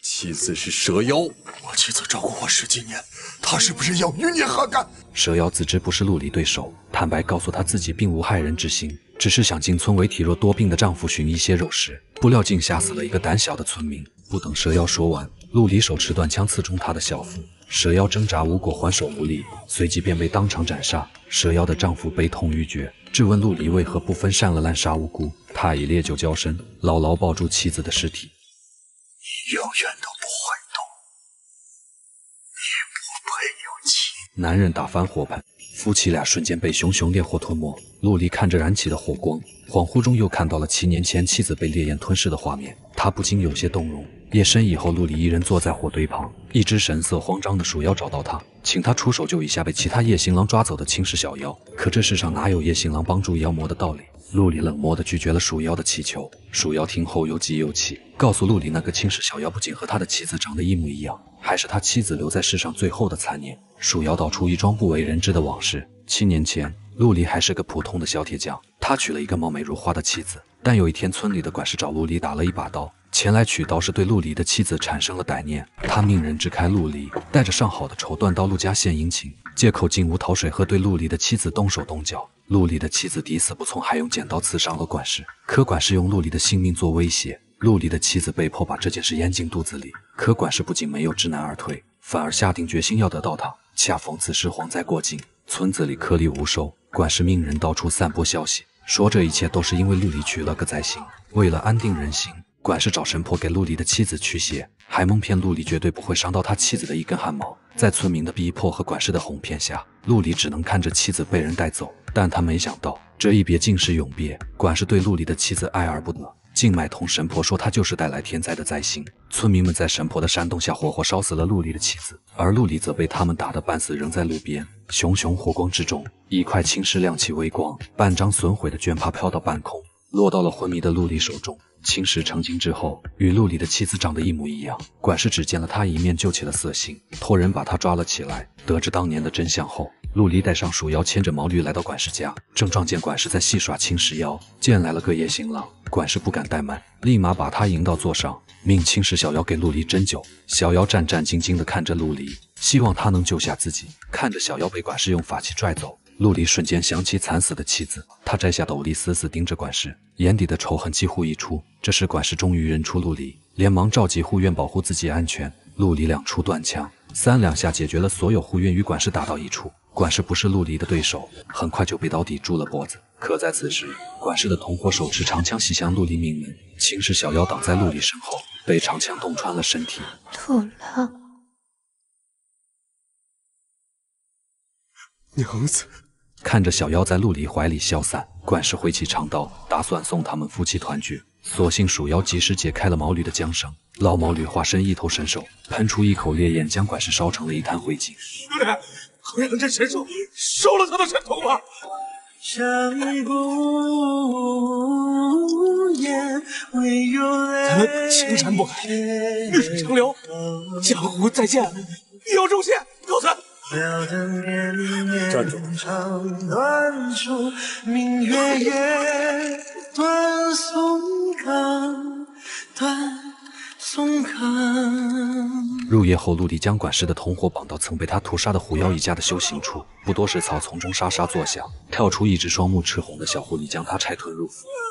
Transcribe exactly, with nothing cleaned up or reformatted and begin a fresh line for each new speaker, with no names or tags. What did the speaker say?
妻子是蛇妖，我妻子照顾我十几年，她是不是要与你何干？
蛇妖自知不是陆离对手，坦白告诉他自己并无害人之心，只是想进村为体弱多病的丈夫寻一些肉食，不料竟吓死了一个胆小的村民。不等蛇妖说完，陆离手持短枪刺中他的小腹，蛇妖挣扎无果，还手无力，随即便被当场斩杀。蛇妖的丈夫悲痛欲绝，质问陆离为何不分善恶，滥杀无辜。他以烈酒浇身，牢牢抱住妻子的尸体。
你永远都不会懂，你不配有妻。
男人打翻火盆，夫妻俩瞬间被熊熊烈火吞没。陆离看着燃起的火光，恍惚中又看到了七年前妻子被烈焰吞噬的画面，他不禁有些动容。夜深以后，陆离一人坐在火堆旁，一只神色慌张的鼠妖找到他，请他出手救一下被其他夜行狼抓走的青石小妖。可这世上哪有夜行狼帮助妖魔的道理？陆离冷漠地拒绝了鼠妖的祈求。鼠妖听后又急又气，告诉陆离那个青石小妖不仅和他的妻子长得一模一样，还是他妻子留在世上最后的残念。鼠妖道出一桩不为人知的往事。七年前，陆离还是个普通的小铁匠，他娶了一个貌美如花的妻子。但有一天，村里的管事找陆离打了一把刀，前来取刀是对陆离的妻子产生了歹念，他命人支开陆离，带着上好的绸缎到陆家献殷勤，借口进屋讨水喝，对陆离的妻子动手动脚。陆离的妻子抵死不从，还用剪刀刺伤了管事，可管事用陆离的性命做威胁，陆离的妻子被迫把这件事咽进肚子里。可管事不仅没有知难而退，反而下定决心要得到他。恰逢此时蝗灾过境，村子里颗粒无收，管事命人到处散播消息，说这一切都是因为陆离娶了个灾星。为了安定人心，管事找神婆给陆离的妻子驱邪，还蒙骗陆离绝对不会伤到他妻子的一根汗毛。在村民的逼迫和管事的哄骗下，陆离只能看着妻子被人带走，但他没想到这一别竟是永别。管事对陆离的妻子爱而不得，竟买通神婆说他就是带来天灾的灾星。村民们在神婆的煽动下活活烧死了陆离的妻子，而陆离则被他们打得半死，扔在路边。熊熊火光之中，一块青石亮起微光，半张损毁的绢帕飘到半空，落到了昏迷的陆离手中。青石成精之后，与陆离的妻子长得一模一样。管事只见了他一面，救起了色心，托人把他抓了起来。得知当年的真相后，陆离带上鼠妖，牵着毛驴来到管事家，正撞见管事在戏耍青石妖。见来了个夜行狼，管事不敢怠慢，立马把他迎到座上，命青石小妖给陆离针灸。小妖战战兢兢地看着陆离，希望他能救下自己。看着小妖被管事用法器拽走，陆离瞬间想起惨死的妻子，他摘下斗笠，死死盯着管事，眼底的仇恨几乎溢出。这时管事终于认出陆离，连忙召集护院保护自己安全。陆离两出断枪，三两下解决了所有护院，与管事打到一处。管事不是陆离的对手，很快就被刀抵住了脖子。可在此时，管事的同伙手持长枪袭向陆离命门，青石小妖挡在陆离身后，被长枪洞穿了身体。
陆郎，
娘子。
看着小妖在陆离怀里消散，管事挥起长刀，打算送他们夫妻团聚。所幸鼠妖及时解开了毛驴的缰绳，老毛驴化身一头神兽，喷出一口烈焰，将管事烧成了一滩灰烬。
兄弟，快让这神兽收了他的神通吧！咱们青山不改，绿水长流，江湖再见，必有重谢，告辞。站住！
短处明月夜，断松冈，断松冈。
入夜后，陆离将管事的同伙绑到曾被他屠杀的狐妖一家的修行处，不多时，草丛中沙沙作响，跳出一只双目赤红的小狐狸，将他拆吞入腹。